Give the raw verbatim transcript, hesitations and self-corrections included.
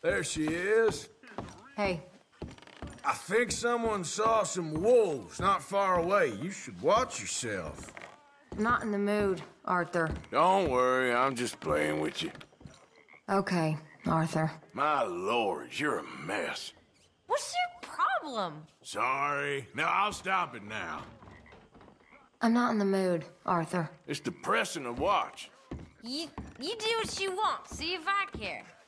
There she is. Hey. I think someone saw some wolves not far away. You should watch yourself. Not in the mood, Arthur. Don't worry, I'm just playing with you. Okay, Arthur. My lord, you're a mess. What's your problem? Sorry. No, I'll stop it now. I'm not in the mood, Arthur. It's depressing to watch. You you do what you want. See if I care.